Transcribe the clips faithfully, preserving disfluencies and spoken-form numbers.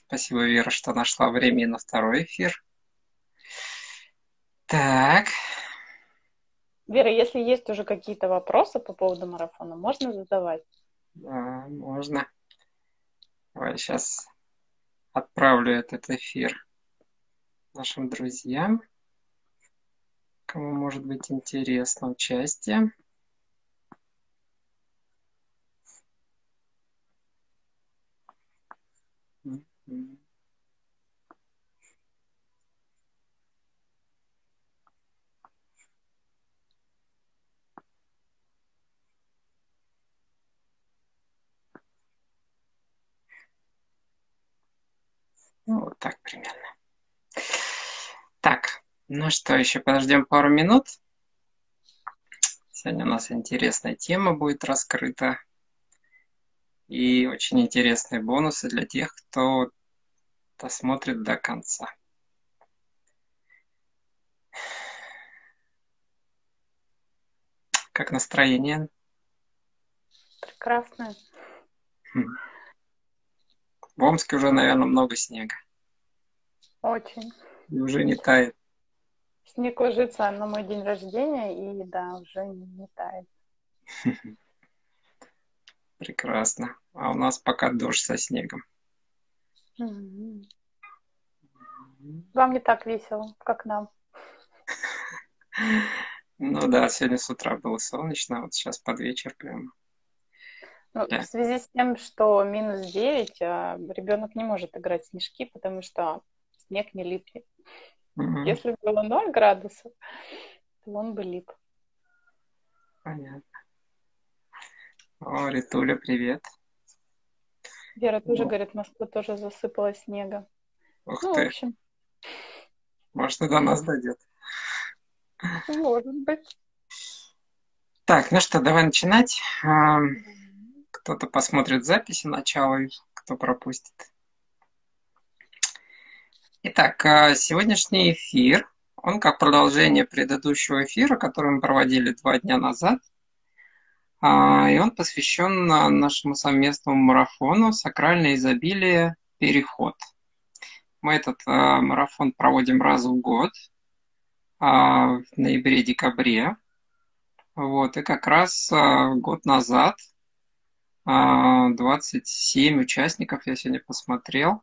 Спасибо, Вера, что нашла время и на второй эфир. Так. Вера, если есть уже какие-то вопросы по поводу марафона, можно задавать? Да, можно. Давай сейчас отправлю этот эфир нашим друзьям, кому может быть интересно участие. Ну, вот так примерно. Так, ну что, еще подождем пару минут. Сегодня у нас интересная тема будет раскрыта. И очень интересные бонусы для тех, кто досмотрит до конца. Как настроение? Прекрасно. В Омске уже, наверное, много снега. Очень. И уже не тает. Снег ложится на мой день рождения, и да, уже не тает. Прекрасно. А у нас пока дождь со снегом. Mm-hmm. Вам не так весело, как нам. Ну да, сегодня с утра было солнечно, вот сейчас под вечер прям. Ну, Да. в связи с тем, что минус девять, ребенок не может играть в снежки, потому что снег не липнет. Угу. Если было ноль градусов, то он бы лип. Понятно. О, Ритуля, привет. Вера тоже говорит, Москва тоже засыпала снега. Ух ну, ты. в общем. Может, и до нас дойдет. Может быть. Так, ну что, давай начинать. Кто-то посмотрит записи начала, кто пропустит. Итак, сегодняшний эфир, он как продолжение предыдущего эфира, который мы проводили два дня назад. И он посвящен нашему совместному марафону «Сакральное изобилие. Переход». Мы этот марафон проводим раз в год, в ноябре-декабре. Вот, и как раз год назад двадцать семь участников, я сегодня посмотрел,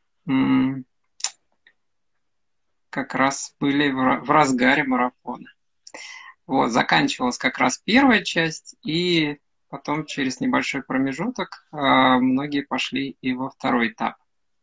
как раз были в разгаре марафона. Вот, заканчивалась как раз первая часть, и потом через небольшой промежуток многие пошли и во второй этап.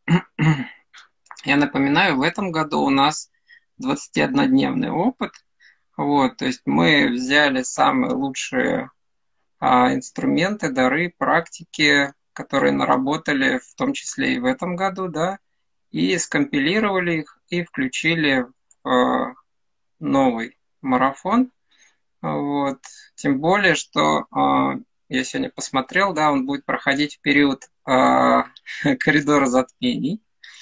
Я напоминаю, в этом году у нас двадцатиоднодневный опыт. Вот, то есть мы взяли самые лучшие а, инструменты, дары, практики, которые наработали в том числе и в этом году, да, и скомпилировали их и включили в а, новый марафон. Вот. Тем более, что а, я сегодня посмотрел, да, он будет проходить в период а, коридора затмений.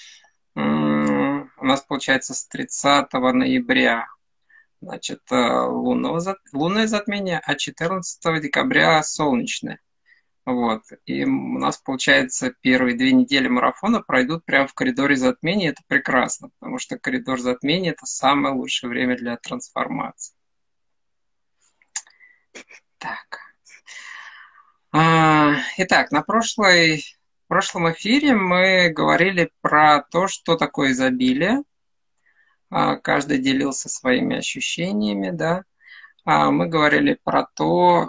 У нас получается с тридцатого ноября, значит, лунного, лунное затмение, а четырнадцатого декабря солнечное. Вот. И у нас, получается, первые две недели марафона пройдут прямо в коридоре затмения. Это прекрасно, потому что коридор затмения – это самое лучшее время для трансформации. Так. Итак, на прошлой, в прошлом эфире мы говорили про то, что такое изобилие. Каждый делился своими ощущениями, да. Мы говорили про то...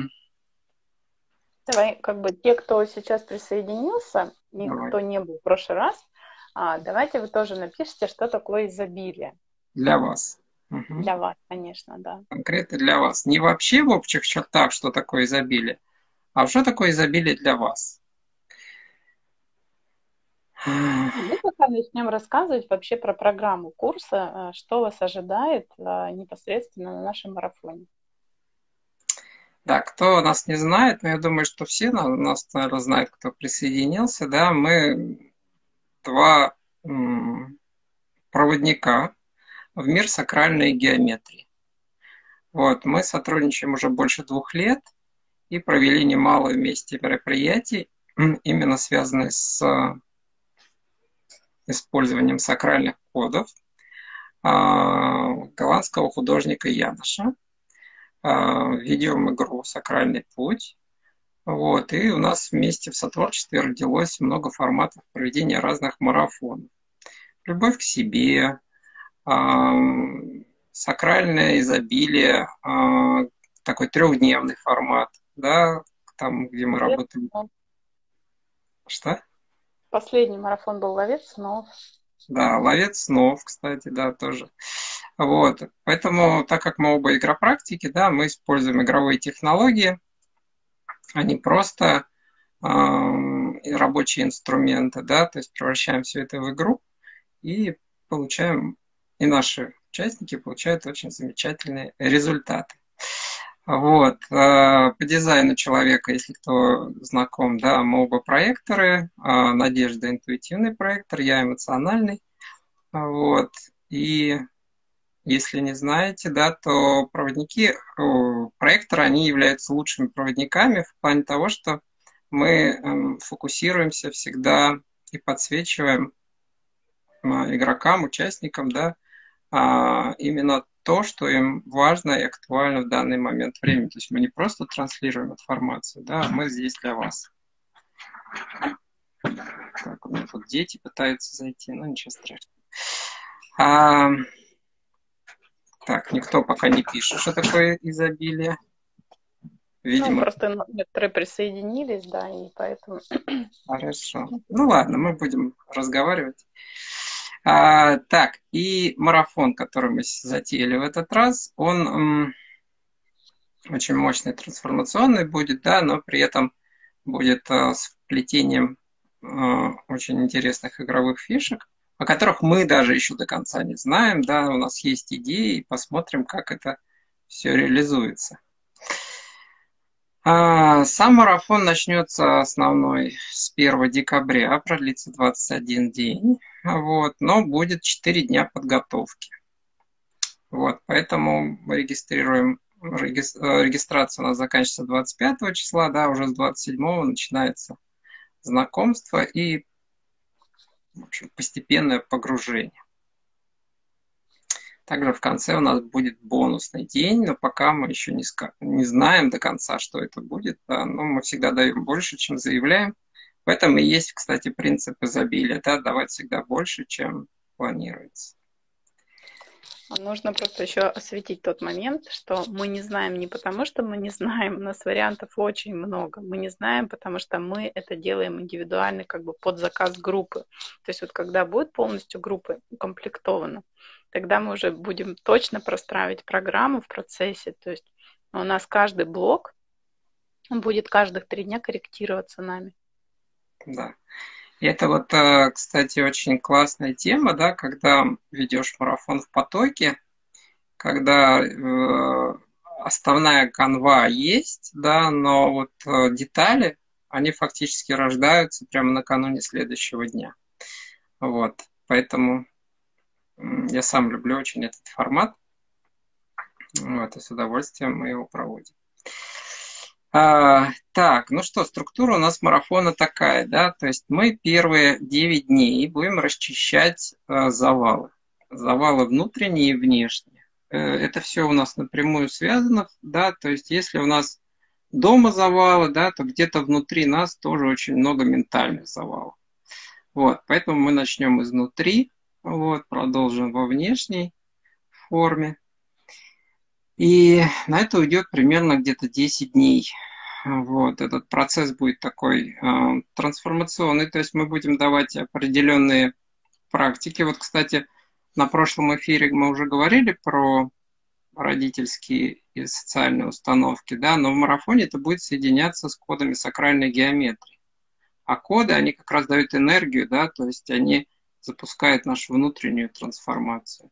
Давай, как бы те, кто сейчас присоединился, и Давай. кто не был в прошлый раз, давайте вы тоже напишите, что такое изобилие. Для вас. Угу. Для вас, конечно, да. Конкретно для вас. Не вообще в общих чертах, что такое изобилие, а что такое изобилие для вас. Мы пока начнем рассказывать вообще про программу курса, что вас ожидает непосредственно на нашем марафоне. Да, кто нас не знает, но я думаю, что все нас, наверное, знают, кто присоединился, да, мы два м, проводника в мир сакральной геометрии. Вот, мы сотрудничаем уже больше двух лет и провели немало вместе мероприятий, именно связанных с использованием сакральных кодов а, голландского художника Яноша. А, ведем игру «Сакральный путь». Вот, и у нас вместе в сотворчестве родилось много форматов проведения разных марафонов. Любовь к себе, а, сакральное изобилие, а, такой трехдневный формат, да, там, где мы Ловец работаем. снов. Что? Последний марафон был «Ловец снов». Да, ловец снов, кстати, да, тоже. Вот, поэтому, так как мы оба игропрактики, да, мы используем игровые технологии, а не просто э, рабочие инструменты, да, то есть превращаем все это в игру и получаем, и наши участники получают очень замечательные результаты. Вот. По дизайну человека, если кто знаком, да, мы оба проекторы. Надежда интуитивный проектор, я эмоциональный. Вот. И если не знаете, да, то проводники, проекторы, они являются лучшими проводниками в плане того, что мы фокусируемся всегда и подсвечиваем игрокам, участникам, да, именно то, что им важно и актуально в данный момент времени. То есть мы не просто транслируем информацию, да, а мы здесь для вас. Так, у меня тут дети пытаются зайти, но ничего страшного. А, так, никто пока не пишет, что такое изобилие. Видимо. Ну, просто некоторые присоединились, да, и поэтому... Хорошо. Ну ладно, мы будем разговаривать. А, так, и марафон, который мы затеяли в этот раз, он м, очень мощный, трансформационный будет, да, но при этом будет а, с вплетением а, очень интересных игровых фишек, о которых мы даже еще до конца не знаем, да, у нас есть идеи, и посмотрим, как это все реализуется. А, сам марафон начнется основной с первого декабря, продлится двадцать один день, вот, но будет четыре дня подготовки. Вот, поэтому мы регистрируем, регистрация у нас заканчивается двадцать пятого числа, да, уже с двадцать седьмого начинается знакомство и, в общем, постепенное погружение. Также в конце у нас будет бонусный день, но пока мы еще не, не знаем до конца, что это будет. Да, но мы всегда даем больше, чем заявляем. В этом и есть, кстати, принцип изобилия, да, давать всегда больше, чем планируется. Нужно просто еще осветить тот момент, что мы не знаем не потому, что мы не знаем, у нас вариантов очень много. Мы не знаем, потому что мы это делаем индивидуально, как бы под заказ группы. То есть вот когда будет полностью группа укомплектована, тогда мы уже будем точно простраивать программу в процессе. То есть у нас каждый блок будет каждых три дня корректироваться нами. Да. И это вот, кстати, очень классная тема, да, когда ведешь марафон в потоке, когда э, основная канва есть, да, но вот э, детали, они фактически рождаются прямо накануне следующего дня. Вот, поэтому э, я сам люблю очень этот формат, вот, и с удовольствием мы его проводим. А, так, ну что, структура у нас марафона такая, да, то есть мы первые девять дней будем расчищать а, завалы. Завалы внутренние и внешние. Это все у нас напрямую связано, да, то есть если у нас дома завалы, да, то где-то внутри нас тоже очень много ментальных завалов. Вот, поэтому мы начнем изнутри, вот, продолжим во внешней форме. И на это уйдет примерно где-то десять дней. Вот, этот процесс будет такой э, трансформационный, то есть мы будем давать определенные практики. Вот, кстати, на прошлом эфире мы уже говорили про родительские и социальные установки, да, но в марафоне это будет соединяться с кодами сакральной геометрии. А коды, они как раз дают энергию, да, то есть они запускают нашу внутреннюю трансформацию.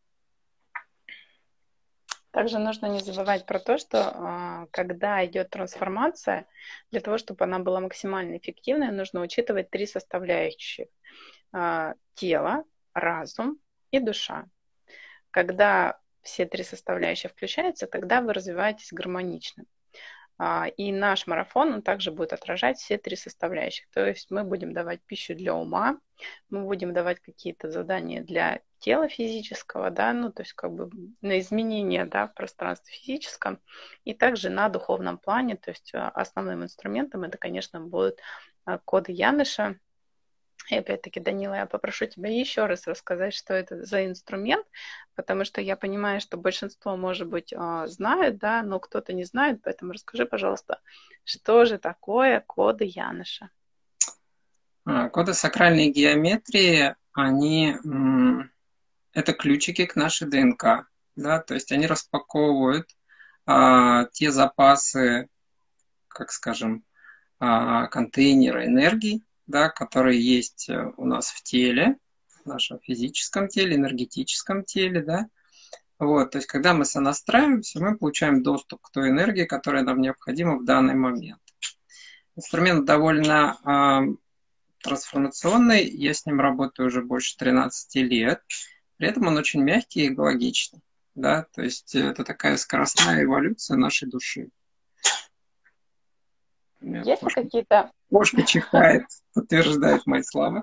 Также нужно не забывать про то, что когда идет трансформация, для того, чтобы она была максимально эффективной, нужно учитывать три составляющих. Тело, разум и душа. Когда все три составляющие включаются, тогда вы развиваетесь гармонично. И наш марафон, он также будет отражать все три составляющих. То есть мы будем давать пищу для ума, мы будем давать какие-то задания для тела физического, да, ну, то есть как бы на изменения, да, в пространстве физическом, и также на духовном плане, то есть основным инструментом это, конечно, будут коды Яныша. И опять-таки, Данила, я попрошу тебя еще раз рассказать, что это за инструмент, потому что я понимаю, что большинство, может быть, знают, да, но кто-то не знает, поэтому расскажи, пожалуйста, что же такое коды Яныша? Коды сакральной геометрии, они, это ключики к нашей ДНК, да, то есть они распаковывают а, те запасы, как скажем, а, контейнеры энергии, да, которые есть у нас в теле, в нашем физическом теле, энергетическом теле, да. Вот, то есть, когда мы сонастраиваемся, мы получаем доступ к той энергии, которая нам необходима в данный момент. Инструмент довольно э, трансформационный, я с ним работаю уже больше тринадцати лет, при этом он очень мягкий и экологичный, да, то есть это такая скоростная эволюция нашей души. Есть ли какие-то... Кошка чихает, подтверждает мои слова.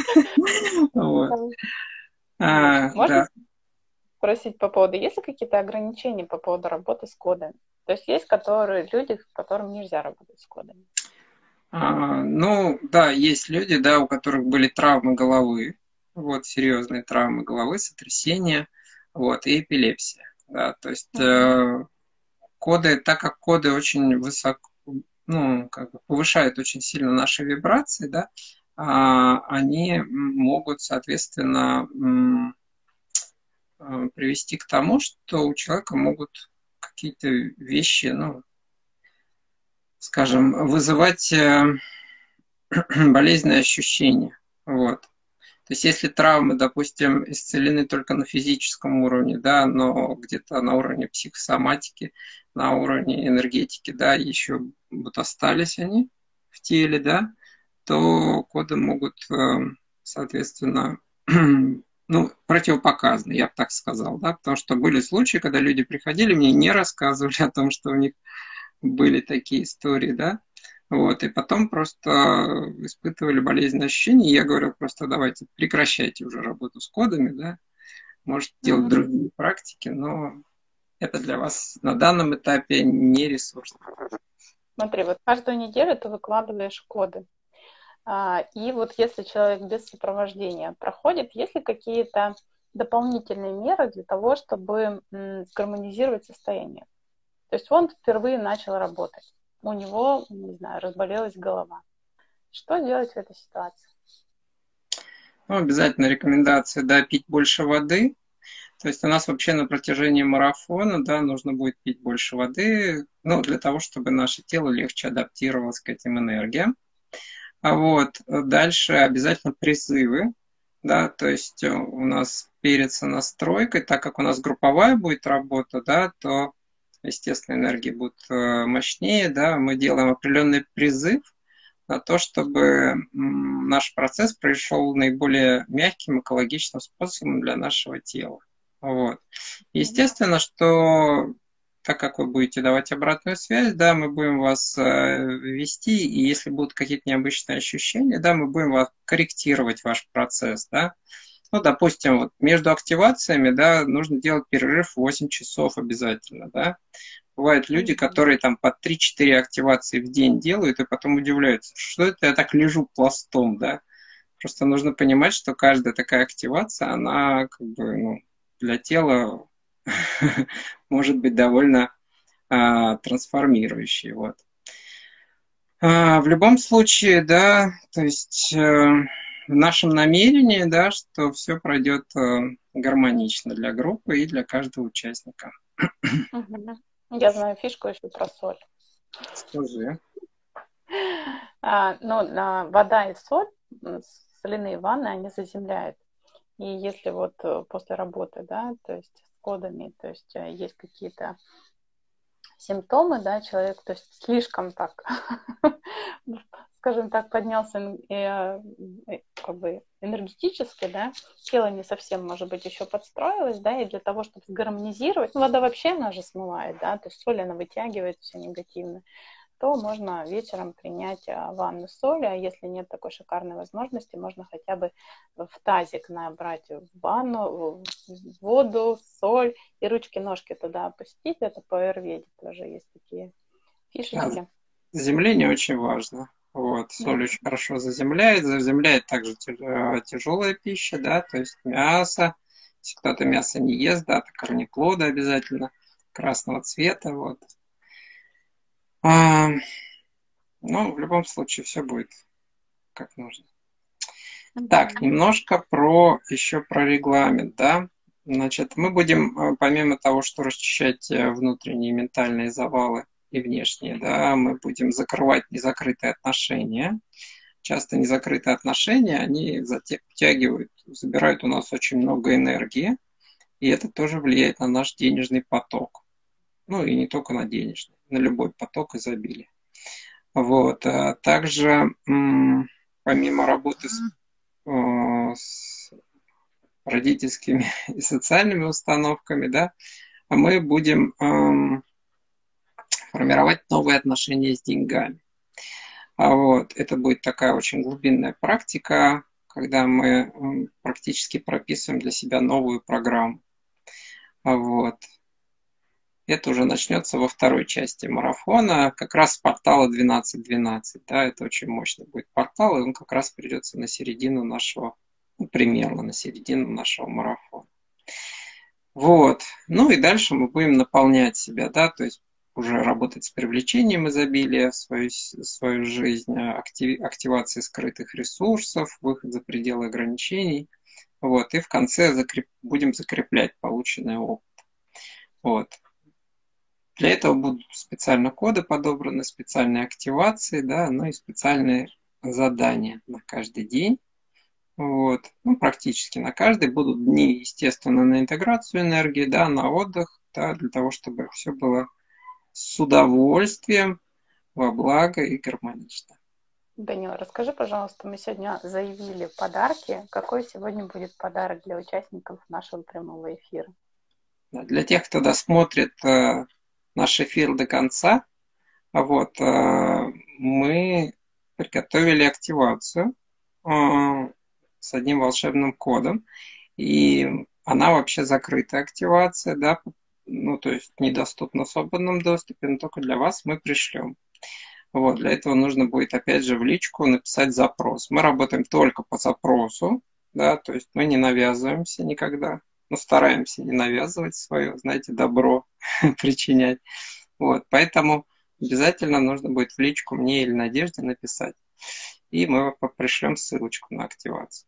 Можно спросить по поводу, есть ли какие-то ограничения по поводу работы с кодами? То есть есть которые, люди, которым нельзя работать с кодами? Ну, да, есть люди, да, у которых были травмы головы, вот, серьезные травмы головы, сотрясения, вот, и эпилепсия, да, то есть mm-hmm. коды, так как коды очень высоко, ну, как бы повышают очень сильно наши вибрации, да, они могут, соответственно, привести к тому, что у человека могут какие-то вещи, ну, скажем, вызывать болезненные ощущения. Вот. То есть если травмы, допустим, исцелены только на физическом уровне, да, но где-то на уровне психосоматики, на уровне энергетики, да, еще вот остались они в теле, да, то коды могут, соответственно, ну, противопоказаны, я бы так сказал, да, потому что были случаи, когда люди приходили, мне не рассказывали о том, что у них были такие истории, да, вот, и потом просто испытывали болезненные ощущения, и я говорю, просто давайте прекращайте уже работу с кодами, да, можете mm-hmm. делать другие практики, но это для вас на данном этапе не ресурс. Смотри, вот каждую неделю ты выкладываешь коды, и вот если человек без сопровождения проходит, есть ли какие-то дополнительные меры для того, чтобы гармонизировать состояние? То есть он впервые начал работать, у него, не знаю, разболелась голова. Что делать в этой ситуации? Ну, обязательно рекомендация, да, пить больше воды. То есть у нас вообще на протяжении марафона, да, нужно будет пить больше воды, ну, для того, чтобы наше тело легче адаптировалось к этим энергиям. А вот дальше обязательно призывы, да, то есть у нас перед сонастройкой, так как у нас групповая будет работа, да, то, естественно, энергии будут мощнее, да, мы делаем определенный призыв на то, чтобы наш процесс прошел наиболее мягким, экологичным способом для нашего тела. Вот. Естественно, что так как вы будете давать обратную связь, да, мы будем вас э, вести, и если будут какие-то необычные ощущения, да, мы будем вас корректировать ваш процесс, да. Ну, допустим, вот между активациями, да, нужно делать перерыв восемь часов обязательно, да. Бывают люди, которые там по три-четыре активации в день делают, и потом удивляются, что это я так лежу пластом, да. Просто нужно понимать, что каждая такая активация, она как бы, ну, для тела может быть довольно а, трансформирующей. Вот. А, в любом случае, да, то есть э, в нашем намерении, да, что все пройдет э, гармонично для группы и для каждого участника. Я знаю фишку еще про соль. Скажи. А, ну, вода и соль, соляные ванны, они заземляют. И если вот после работы, да, то есть с кодами, то есть есть какие-то симптомы, да, человек, то есть слишком так, скажем так, поднялся как бы энергетической, да, тело не совсем, может быть, еще подстроилось, да, и для того, чтобы гармонизировать, ну, вода вообще, она же смывает, да, то есть соль, она вытягивает все негативное, то можно вечером принять ванну с солью, а если нет такой шикарной возможности, можно хотя бы в тазик набрать в ванну, в воду, соль и ручки-ножки туда опустить, это по аюрведе тоже есть такие фишечки. Заземление очень важно. Вот, соль Да. очень хорошо заземляет. Заземляет также тяжелая пища, да, то есть мясо. Если кто-то мясо не ест, да, то корнеплоды обязательно красного цвета, вот. А, ну, в любом случае, все будет как нужно. Так, немножко про еще про регламент, да. Значит, мы будем, помимо того, что расчищать внутренние ментальные завалы и внешние, да, мы будем закрывать незакрытые отношения. Часто незакрытые отношения, они затягивают, забирают у нас очень много энергии, и это тоже влияет на наш денежный поток. Ну и не только на денежный, на любой поток изобилия. Вот. Также, помимо работы с, с родительскими и социальными установками, да, мы будем эм, формировать новые отношения с деньгами. А вот, это будет такая очень глубинная практика, когда мы практически прописываем для себя новую программу. А вот. Это уже начнется во второй части марафона, как раз с портала двенадцать двенадцать. Да, это очень мощный будет портал, и он как раз придется на середину нашего, ну, примерно на середину нашего марафона. Вот. Ну и дальше мы будем наполнять себя, да, то есть уже работать с привлечением изобилия в свою, свою жизнь, актив, активацией скрытых ресурсов, выход за пределы ограничений. Вот. И в конце закреп, будем закреплять полученный опыт. Вот. Для этого будут специально коды подобраны, специальные активации, да, ну и специальные задания на каждый день. Вот. Ну, практически на каждый. Будут дни, естественно, на интеграцию энергии, да, на отдых, да, для того, чтобы все было с удовольствием, во благо и гармонично. Данила, расскажи, пожалуйста, мы сегодня заявили подарки. Какой сегодня будет подарок для участников нашего прямого эфира? Для тех, кто досмотрит э, наш эфир до конца, вот, э, мы приготовили активацию э, с одним волшебным кодом. И она вообще закрытая активация, да, ну, то есть недоступна в свободном доступе, но только для вас мы пришлем. Вот, для этого нужно будет, опять же, в личку написать запрос. Мы работаем только по запросу, да, то есть мы не навязываемся никогда, но стараемся не навязывать свое, знаете, добро причинять. Вот, поэтому обязательно нужно будет в личку мне или Надежде написать, и мы пришлем ссылочку на активацию.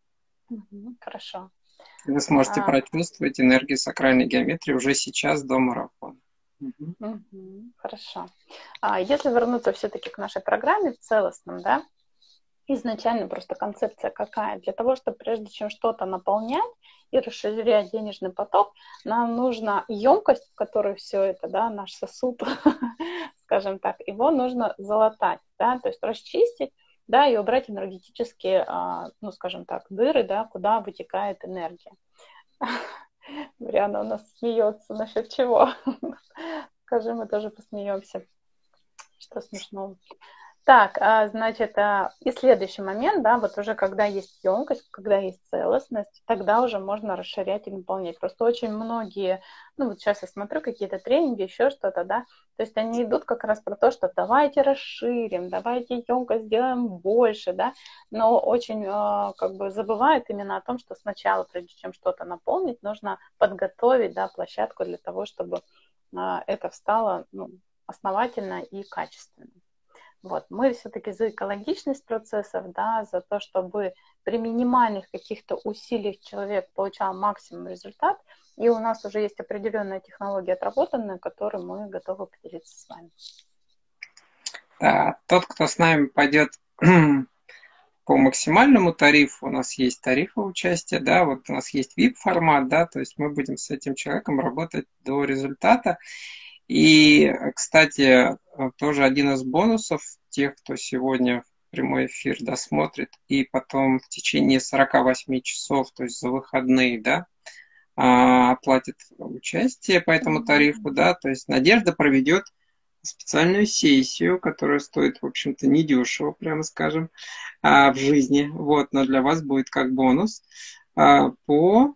Хорошо. Вы сможете а... прочувствовать энергию сакральной геометрии уже сейчас до марафона. Угу. Угу, хорошо. А если вернуться все-таки к нашей программе в целостном, да, изначально просто концепция какая? Для того, чтобы прежде чем что-то наполнять и расширять денежный поток, нам нужна емкость, в которой все это, да, наш сосуд, скажем так, его нужно залатать, да, то есть расчистить, да, и убрать энергетические, ну, скажем так, дыры, да, куда вытекает энергия. Марианна у нас смеется насчет чего? Скажи, мы тоже посмеемся. Что смешного? Так, значит, и следующий момент, да, вот уже когда есть емкость, когда есть целостность, тогда уже можно расширять и наполнять. Просто очень многие, ну вот сейчас я смотрю какие-то тренинги, еще что-то, да, то есть они идут как раз про то, что давайте расширим, давайте емкость сделаем больше, да, но очень как бы забывают именно о том, что сначала, прежде чем что-то наполнить, нужно подготовить, да, площадку для того, чтобы это встало, ну, основательно и качественно. Вот. Мы все-таки за экологичность процессов, да, за то, чтобы при минимальных каких-то усилиях человек получал максимум результат, и у нас уже есть определенная технология отработанная, которую мы готовы поделиться с вами. Да, тот, кто с нами пойдет по максимальному тарифу, у нас есть тарифы участия, да, вот у нас есть ви ай пи-формат, да, то есть мы будем с этим человеком работать до результата. И, кстати, тоже один из бонусов тех, кто сегодня прямой эфир досмотрит и потом в течение сорока восьми часов, то есть за выходные, да, а, оплатит участие по этому тарифу, да, то есть Надежда проведет специальную сессию, которая стоит, в общем-то, недешево, прямо скажем, а, в жизни, вот, но для вас будет как бонус а, по...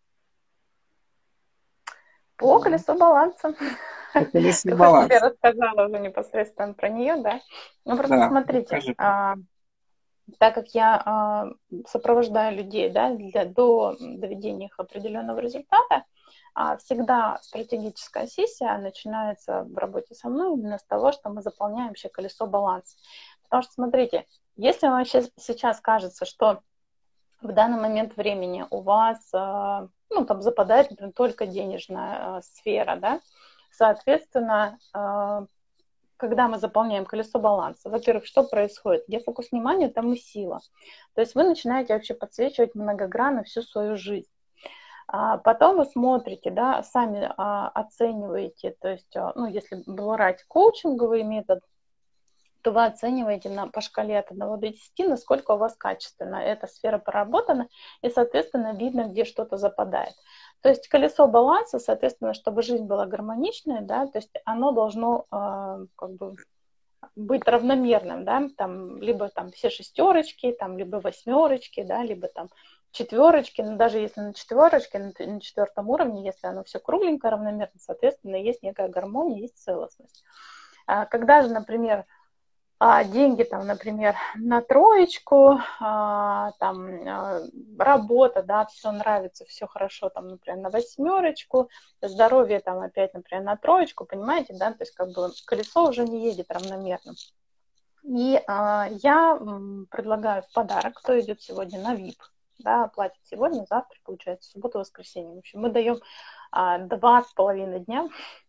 По колесу баланса. по колесу Ты хочешь, чтобы я баланса. рассказала уже непосредственно про нее, да? Ну, просто Да, смотрите, расскажи. а, так как я а, сопровождаю людей, да, для, до доведения их определенного результата, а, всегда стратегическая сессия начинается в работе со мной именно с того, что мы заполняем вообще колесо баланса. Потому что, смотрите, если вам сейчас, сейчас кажется, что в данный момент времени у вас, а, ну, там западает, например, только денежная а, сфера, да, соответственно, а, когда мы заполняем колесо баланса, во-первых, что происходит? Где фокус внимания, там и сила. То есть вы начинаете вообще подсвечивать многогранно всю свою жизнь. А потом вы смотрите, да, сами а, оцениваете, то есть, а, ну, если брать коучинговый метод, то вы оцениваете на, по шкале от одного до десяти, насколько у вас качественно эта сфера проработана, и, соответственно, видно, где что-то западает. То есть колесо баланса, соответственно, чтобы жизнь была гармоничной, да, то есть оно должно э, как бы быть равномерным, да, там, либо там все шестерочки, там, либо восьмерочки, да, либо там четверочки, но даже если на четверочке, на, на четвертом уровне, если оно все кругленько, равномерно, соответственно, есть некая гармония, есть целостность. А когда же, например, а деньги там, например, на троечку, а, там а, работа, да, все нравится, все хорошо, там, например, на восьмерочку, здоровье там опять, например, на троечку, понимаете, да, то есть как бы колесо уже не едет равномерно. И а, я предлагаю в подарок, кто идет сегодня на ви ай пи, да, платит сегодня, завтра, получается, субботу, воскресенье. В общем, мы даем а, два с половиной дня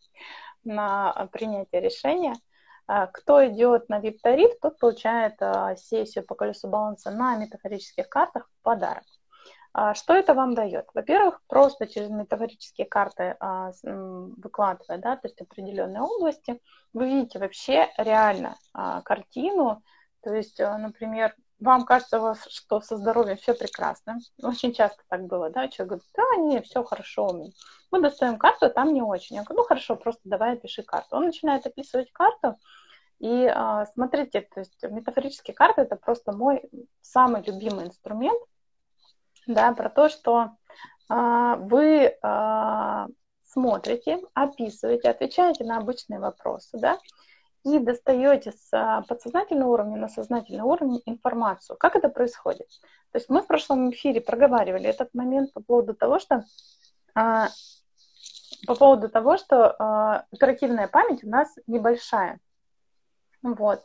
на принятие решения. Кто идет на ви ай пи-тариф, тот получает сессию по колесу баланса на метафорических картах в подарок. Что это вам дает? Во-первых, просто через метафорические карты выкладывая, да, то есть определенные области, вы видите вообще реально картину. То есть, например, вам кажется, что со здоровьем все прекрасно. Очень часто так было, да, человек говорит, да, не, все хорошо у меня. Мы достаем карту, там не очень. Я говорю, ну хорошо, просто давай опиши карту. Он начинает описывать карту, и а, смотрите, то есть метафорические карты это просто мой самый любимый инструмент, да, про то, что а, вы а, смотрите, описываете, отвечаете на обычные вопросы, да, и достаете с подсознательного уровня на сознательный уровень информацию. Как это происходит? То есть мы в прошлом эфире проговаривали этот момент по поводу того, что а, по поводу того, что а, оперативная память у нас небольшая. Вот.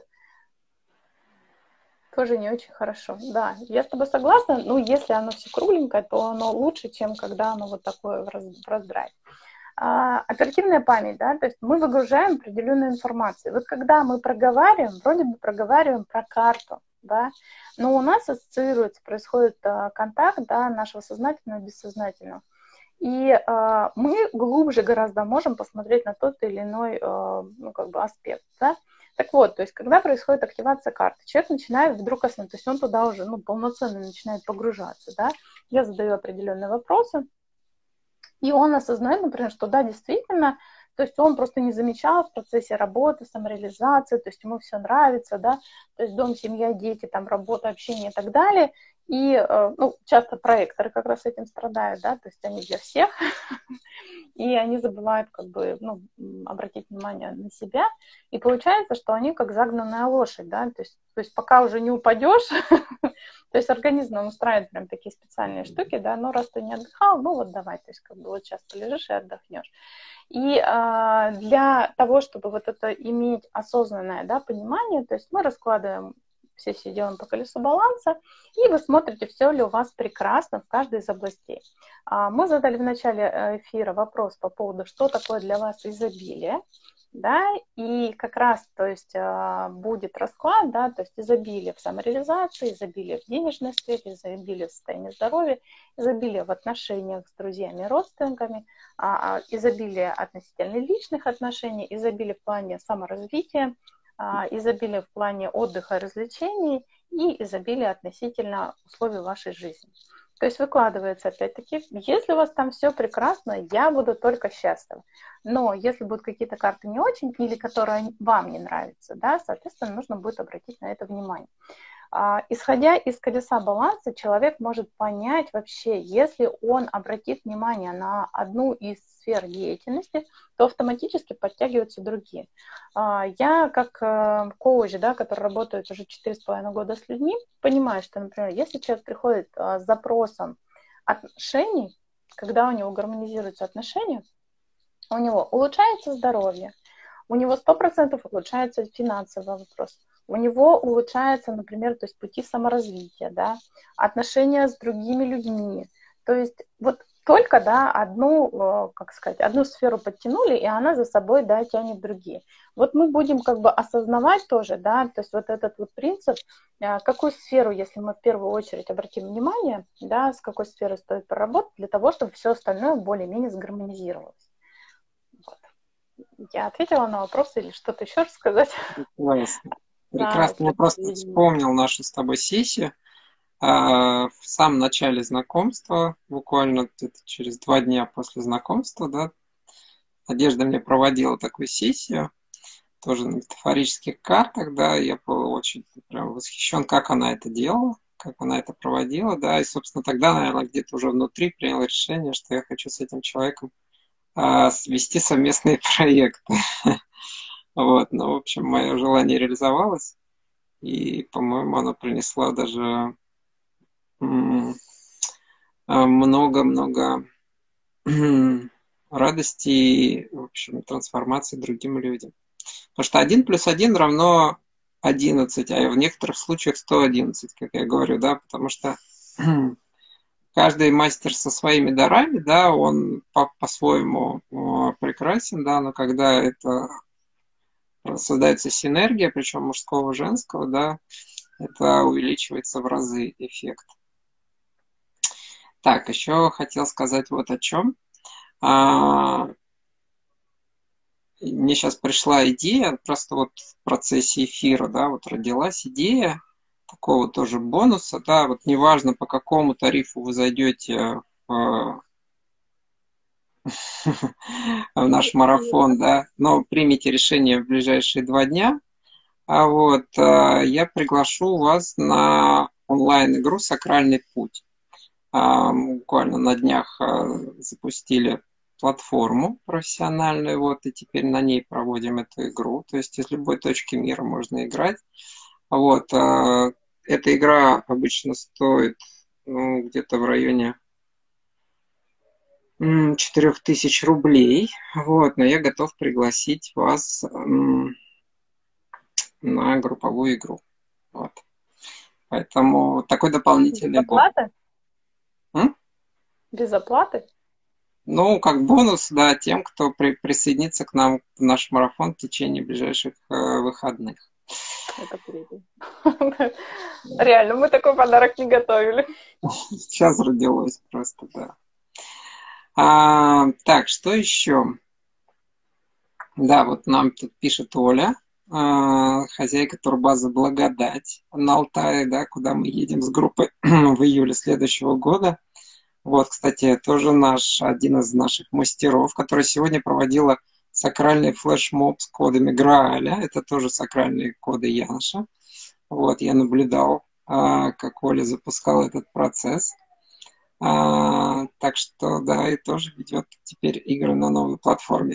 Тоже не очень хорошо. Да, я с тобой согласна. Ну, если оно все кругленькое, то оно лучше, чем когда оно вот такое в, раз, в раздрае. А, оперативная память, да, то есть мы выгружаем определенную информацию. Вот когда мы проговариваем, вроде бы проговариваем про карту, да, но у нас ассоциируется, происходит а, контакт, да, нашего сознательного и бессознательного. И э, мы глубже гораздо можем посмотреть на тот или иной э, ну, как бы аспект. Да? Так вот, то есть, когда происходит активация карты, человек начинает вдруг осознавать, то есть он туда уже ну, полноценно начинает погружаться. Да? Я задаю определенные вопросы, и он осознает, например, что да, действительно, то есть он просто не замечал в процессе работы, самореализации, то есть ему все нравится, да, то есть дом, семья, дети, там, работа, общение и так далее. И, ну, часто проекторы как раз этим страдают, да, то есть они для всех, и они забывают, как бы, ну, обратить внимание на себя, и получается, что они как загнанная лошадь, да, то есть, то есть пока уже не упадешь, то есть организм нам устраивает прям такие специальные штуки, да, но раз ты не отдыхал, ну вот давай, то есть как бы вот сейчас полежишь и отдохнешь. И а, для того, чтобы вот это иметь осознанное, да, понимание, то есть мы раскладываем все все делаем по колесу баланса, и вы смотрите, все ли у вас прекрасно в каждой из областей. А, мы задали в начале эфира вопрос по поводу, что такое для вас изобилие, да, и как раз, то есть, будет расклад, да, то есть изобилие в самореализации, изобилие в денежной сфере, изобилие в состоянии здоровья, изобилие в отношениях с друзьями, родственниками, изобилие относительно личных отношений, изобилие в плане саморазвития, изобилие в плане отдыха и развлечений и изобилие относительно условий вашей жизни. То есть выкладывается опять-таки, если у вас там все прекрасно, я буду только счастлива. Но если будут какие-то карты не очень, или которые вам не нравятся, да, соответственно, нужно будет обратить на это внимание. А, исходя из колеса баланса, человек может понять вообще, если он обратит внимание на одну из сфер деятельности, то автоматически подтягиваются другие. А, я как э, коуч, да, который работает уже четыре с половиной года с людьми, понимаю, что, например, если человек приходит а, с запросом отношений, когда у него гармонизируются отношения, у него улучшается здоровье, у него сто процентов улучшается финансовый вопрос, у него улучшается, например, то есть пути саморазвития, да, отношения с другими людьми. То есть вот только, да, одну, как сказать, одну сферу подтянули, и она за собой, да, тянет другие. Вот мы будем как бы осознавать тоже, да, то есть вот этот вот принцип, какую сферу, если мы в первую очередь обратим внимание, да, с какой сферой стоит поработать, для того, чтобы все остальное более-менее сгармонизировалось. Вот. Я ответила на вопрос или что-то еще рассказать? Прекрасно. Да, Прекрасно. Я просто вспомнил нашу с тобой сессию. В самом начале знакомства, буквально где-то через два дня после знакомства, да, Надежда мне проводила такую сессию, тоже на метафорических картах, да, я был очень прям восхищен, как она это делала, как она это проводила, да, и, собственно, тогда, наверное, где-то уже внутри принял решение, что я хочу с этим человеком а, вести совместные проекты. Вот, ну, в общем, мое желание реализовалось, и, по-моему, оно принесло даже много-много радости и, в общем, трансформации другим людям. Потому что один плюс один равно одиннадцать, а в некоторых случаях сто одиннадцать, как я говорю, да, потому что каждый мастер со своими дарами, да, он по- по-своему прекрасен, да, но когда это создается синергия, причем мужского и женского, да, это увеличивается в разы эффект. Так, еще хотел сказать вот о чем. А, мне сейчас пришла идея, просто вот в процессе эфира, да, вот родилась идея такого тоже бонуса, да, вот неважно, по какому тарифу вы зайдете в, в наш марафон, да, но примите решение в ближайшие два дня, а вот я приглашу вас на онлайн-игру «Сакральный путь». Буквально на днях запустили платформу профессиональную, вот, и теперь на ней проводим эту игру. То есть из любой точки мира можно играть. Вот, эта игра обычно стоит, ну, где-то в районе четырех тысяч рублей. Вот, но я готов пригласить вас на групповую игру. Вот. Поэтому такой дополнительный бонус. М? Без оплаты? Ну, как бонус, да, тем, кто при, присоединится к нам в наш марафон в течение ближайших э, выходных. Это круто. Реально, мы такой подарок не готовили. Сейчас родилось просто, да. А, так, что еще? Да, вот нам тут пишет Оля, э, хозяйка турбазы «Благодать» на Алтае, да, куда мы едем с группой в июле следующего года. Вот, кстати, тоже наш, один из наших мастеров, который сегодня проводила сакральный флешмоб с кодами Грааля. Это тоже сакральные коды Яноша. Вот, я наблюдал, как Оля запускала этот процесс. Так что, да, и тоже ведет теперь игры на новой платформе.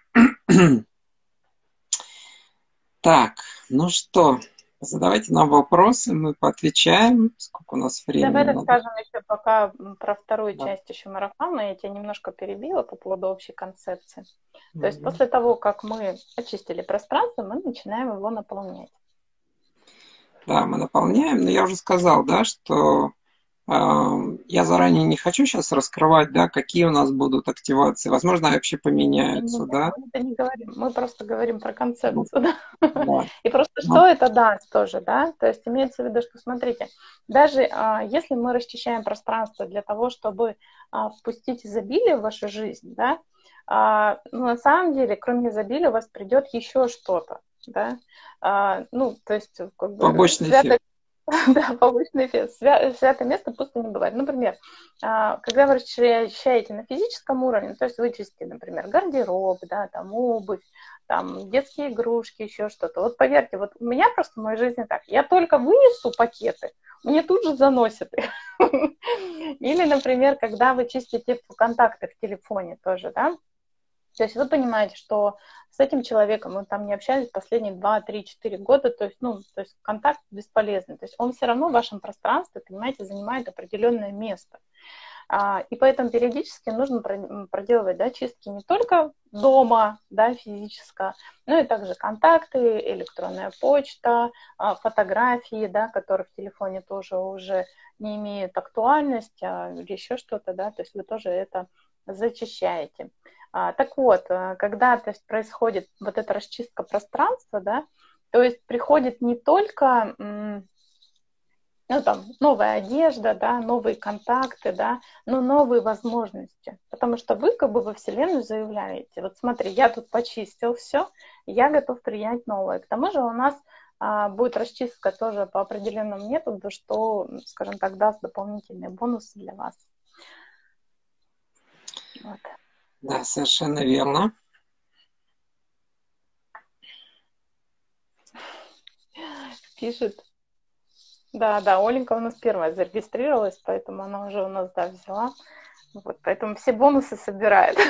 Так, ну что, задавайте нам вопросы, мы поотвечаем. Сколько у нас времени? Давай надо? расскажем еще пока про вторую Да. часть еще марафона. Я тебя немножко перебила по поводу общей концепции. Mm-hmm. То есть после того, как мы очистили пространство, мы начинаем его наполнять. Да, мы наполняем, но я уже сказал, да, что э, я заранее не хочу сейчас раскрывать, да, какие у нас будут активации. Возможно, вообще поменяются, Нет, да. мы это не говорим, мы просто говорим про концепцию, да. Да. И просто что это даст тоже, да. То есть имеется в виду, что, смотрите, даже а, если мы расчищаем пространство для того, чтобы а, впустить изобилие в вашу жизнь, да, а, ну, на самом деле, кроме изобилия, у вас придет еще что-то, да. А, ну, то есть, как бы, Побочный свято... эффект. Да, повышенный эффект. Свя- Святое место пусто не бывает. Например, а, когда вы расчищаете на физическом уровне, то есть вы чистите, например, гардероб, да, там обувь, там детские игрушки, еще что-то. Вот поверьте, вот у меня просто в моей жизни так. Я только вынесу пакеты, мне тут же заносят их. Или, например, когда вы чистите контакты в телефоне тоже, да, то есть вы понимаете, что с этим человеком мы там не общались последние два, три, четыре года, то есть, ну, то есть контакт бесполезный. То есть он все равно в вашем пространстве, понимаете, занимает определенное место. А, и поэтому периодически нужно проделывать, да, чистки не только дома, да, физически, но и также контакты, электронная почта, а, фотографии, да, которые в телефоне тоже уже не имеют актуальности, а, или еще что-то, да, то есть вы тоже это зачищаете. А, так вот, когда, то есть, происходит вот эта расчистка пространства, да, то есть приходит не только, ну, там, новая одежда, да, новые контакты, да, но новые возможности, потому что вы как бы во Вселенную заявляете, вот смотри, я тут почистил все, я готов принять новое. К тому же у нас а, будет расчистка тоже по определенному методу, что, скажем так, даст дополнительные бонусы для вас. Вот. Да, совершенно верно. Пишет. Да, да, Оленька у нас первая зарегистрировалась, поэтому она уже у нас, да, взяла. Вот, поэтому все бонусы собирает.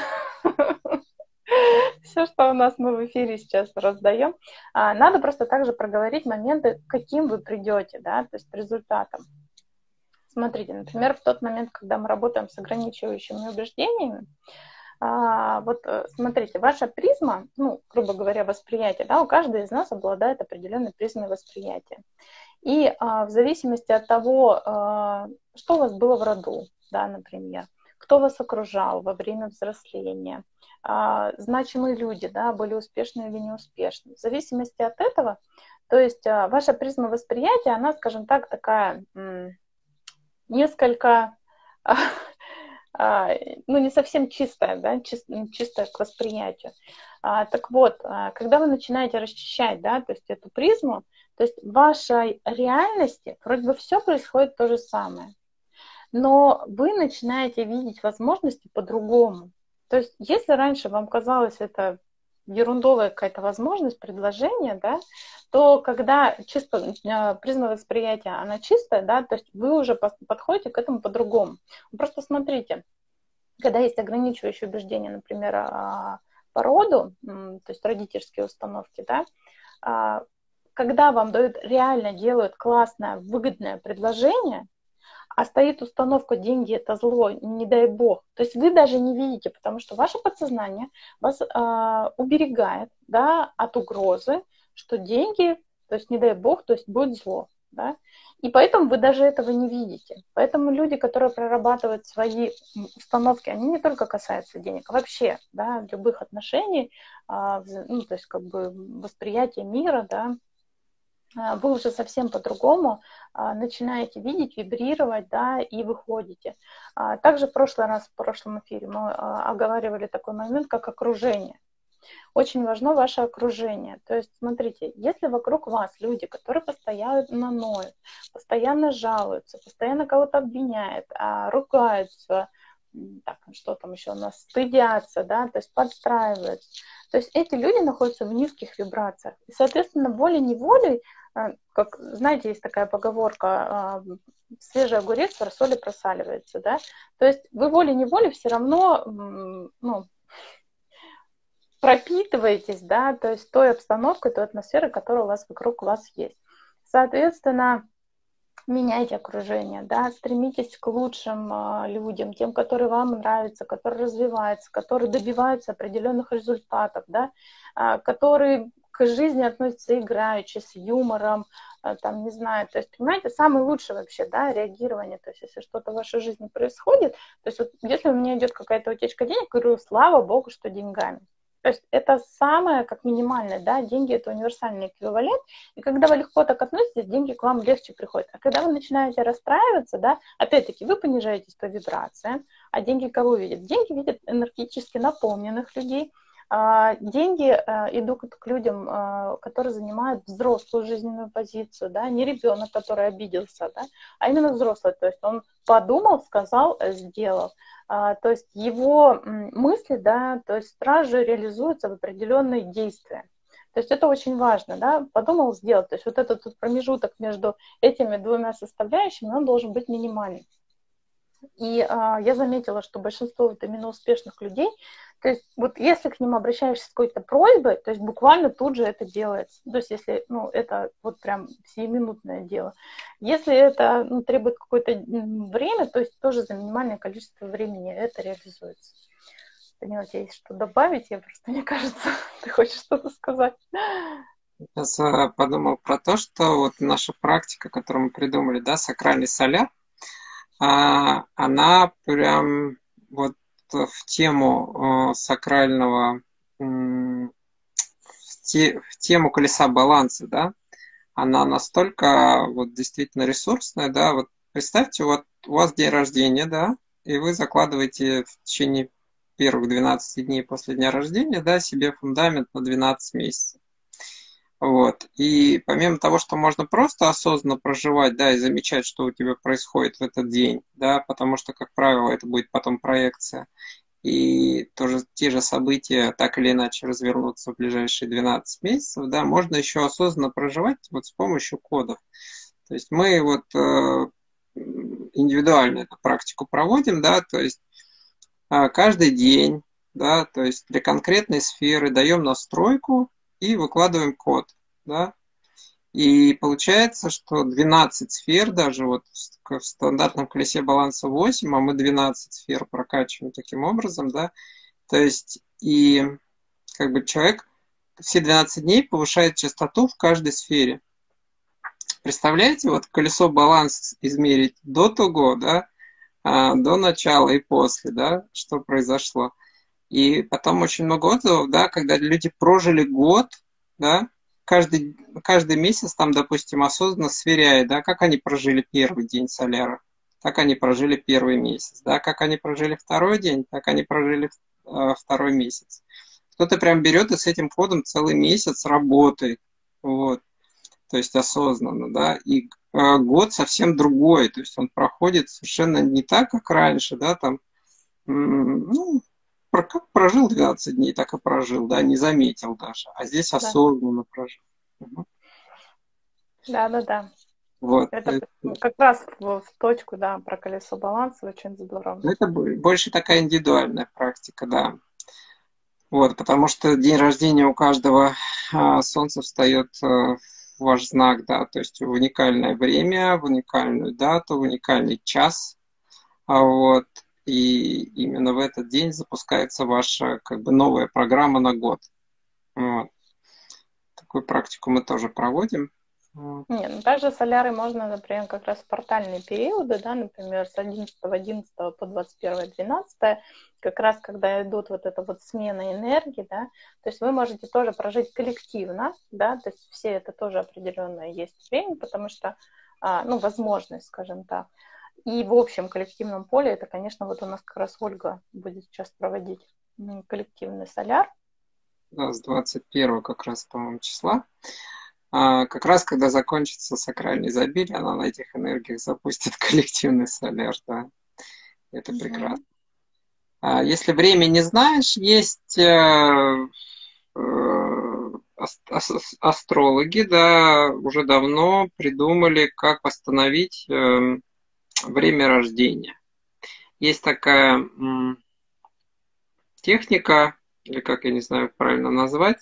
Все, что у нас мы в эфире сейчас раздаем. Надо просто также проговорить моменты, каким вы придете, да, то есть результатом. Смотрите, например, в тот момент, когда мы работаем с ограничивающими убеждениями, А, вот смотрите, ваша призма, ну, грубо говоря, восприятие, да, у каждой из нас обладает определенной призмой восприятия. И а, в зависимости от того, а, что у вас было в роду, да, например, кто вас окружал во время взросления, а, значимые люди, да, были успешны или неуспешны. В зависимости от этого, то есть а, ваша призма восприятия, она, скажем так, такая м- несколько... ну, не совсем чистая, да, чистая к восприятию. А, так вот, когда вы начинаете расчищать, да, то есть эту призму, то есть в вашей реальности вроде бы все происходит то же самое, но вы начинаете видеть возможности по-другому. То есть если раньше вам казалось это ерундовая какая-то возможность, предложение, да, то когда чисто призма восприятия, она чистая, да, то есть вы уже подходите к этому по-другому. Просто смотрите, когда есть ограничивающие убеждения, например, по роду, то есть родительские установки, да, когда вам дают, реально делают классное, выгодное предложение, а стоит установка «деньги – это зло, не дай бог». То есть вы даже не видите, потому что ваше подсознание вас э, уберегает, да, от угрозы, что деньги, то есть не дай бог, то есть будет зло. Да? И поэтому вы даже этого не видите. Поэтому люди, которые прорабатывают свои установки, они не только касаются денег, а вообще, да, любых отношений, э, ну, то есть как бы восприятия мира, да, вы уже совсем по-другому а, начинаете видеть, вибрировать, да, и выходите. А, также в прошлый раз, в прошлом эфире мы а, оговаривали такой момент, как окружение. Очень важно ваше окружение. То есть, смотрите, если вокруг вас люди, которые постоянно ноют, постоянно жалуются, постоянно кого-то обвиняют, а, ругаются, так, что там еще у нас, стыдятся, да, то есть подстраиваются. То есть эти люди находятся в низких вибрациях. И, соответственно, волей-неволей, как, знаете, есть такая поговорка, свежий огурец в рассоле просаливается, да, то есть вы волей-неволей все равно, ну, пропитываетесь, да, то есть той обстановкой, той атмосферой, которая у вас вокруг вас есть. Соответственно, меняйте окружение, да, стремитесь к лучшим э, людям, тем, которые вам нравятся, которые развиваются, которые добиваются определенных результатов, да, э, которые к жизни относятся играюще, с юмором, э, там, не знаю, то есть, понимаете, самое лучшее вообще, да, реагирование, то есть, если что-то в вашей жизни происходит, то есть, вот, если у меня идет какая-то утечка денег, говорю, слава богу, что деньгами. То есть это самое, как минимальное, да, деньги – это универсальный эквивалент, и когда вы легко так относитесь, деньги к вам легче приходят. А когда вы начинаете расстраиваться, да, опять-таки вы понижаетесь по вибрациям, а деньги кого видят? Деньги видят энергетически наполненных людей, А, деньги а, идут к людям, а, которые занимают взрослую жизненную позицию, да, не ребенок, который обиделся, да, а именно взрослый, то есть он подумал, сказал, сделал. А, то есть его мысли, да, то есть сразу же реализуются в определенные действия. То есть это очень важно, да, подумал, сделал. То есть вот этот вот промежуток между этими двумя составляющими, он должен быть минимальный. И а, я заметила, что большинство вот именно успешных людей, то есть вот если к ним обращаешься с какой-то просьбой, то есть буквально тут же это делается. То есть если, ну, это вот прям сиюминутное дело. Если это, ну, требует какое-то время, то есть тоже за минимальное количество времени это реализуется. Данила, у тебя есть что добавить? Я просто, мне кажется, ты хочешь что-то сказать. Сейчас э, подумал про то, что вот наша практика, которую мы придумали, да, сакральный соляр, а, она прям вот в тему э, сакрального, м, в, те, в тему колеса баланса, да, она настолько вот действительно ресурсная, да, вот представьте, вот у вас день рождения, да, и вы закладываете в течение первых двенадцати дней после дня рождения, да, себе фундамент на двенадцать месяцев. Вот. И помимо того, что можно просто осознанно проживать, да, и замечать, что у тебя происходит в этот день, да, потому что, как правило, это будет потом проекция, и тоже те же события так или иначе развернутся в ближайшие двенадцать месяцев, да, можно еще осознанно проживать вот с помощью кодов. То есть мы вот э, индивидуально эту практику проводим, да, то есть э, каждый день, да, то есть для конкретной сферы даем настройку и выкладываем код, да. И получается, что двенадцать сфер, даже вот в стандартном колесе баланса восемь, а мы двенадцать сфер прокачиваем таким образом, да, то есть и как бы человек все двенадцать дней повышает частоту в каждой сфере. Представляете, вот колесо баланса измерить до того, да, до начала и после, да, что произошло. И потом очень много отзывов, да, когда люди прожили год, да, каждый, каждый месяц там, допустим, осознанно сверяет, да, как они прожили первый день соляра, как они прожили первый месяц, да, как они прожили второй день, как они прожили э, второй месяц. Кто-то прям берет и с этим кодом целый месяц работает, вот, то есть осознанно, да, и э, год совсем другой, то есть он проходит совершенно не так, как раньше, да, там, ну, как прожил двенадцать дней, так и прожил, да, не заметил даже. А здесь осознанно да. прожил. Угу. Да, да, да. Вот. Это, это как раз в, в точку, да, про колесо баланса очень здорово. Это больше такая индивидуальная практика, да. Вот, потому что день рождения у каждого а, солнце встает а, в ваш знак, да, то есть в уникальное время, в уникальную дату, в уникальный час. А вот. И именно в этот день запускается ваша как бы новая программа на год. Вот. Такую практику мы тоже проводим. Вот. Нет, ну также соляры можно, например, как раз в портальные периоды, да, например, с одиннадцатого одиннадцатого по двадцать первое двенадцатое, как раз когда идут вот эта вот смена энергии, да, то есть вы можете тоже прожить коллективно, да, то есть все это тоже определенное есть время, потому что, ну, возможность, скажем так. И в общем коллективном поле это, конечно, вот у нас как раз Ольга будет сейчас проводить коллективный соляр. Да, с двадцать первого как раз, по-моему, числа. А, как раз когда закончится сакральное изобилие, она на этих энергиях запустит коллективный соляр, да. Это mm-hmm. прекрасно. А если время не знаешь, есть э, э, астрологи, да, уже давно придумали, как восстановить э, время рождения. Есть такая э, техника, или как я не знаю правильно назвать,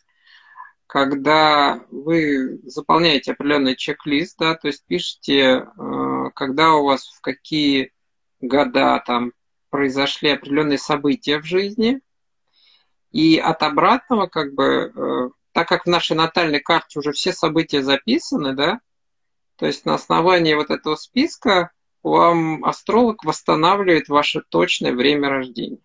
когда вы заполняете определенный чек-лист, да, то есть пишите, когда у вас в какие года там произошли определенные события в жизни, и от обратного, как бы, так как в нашей натальной карте уже все события записаны, да, то есть на основании вот этого списка вам астролог восстанавливает ваше точное время рождения.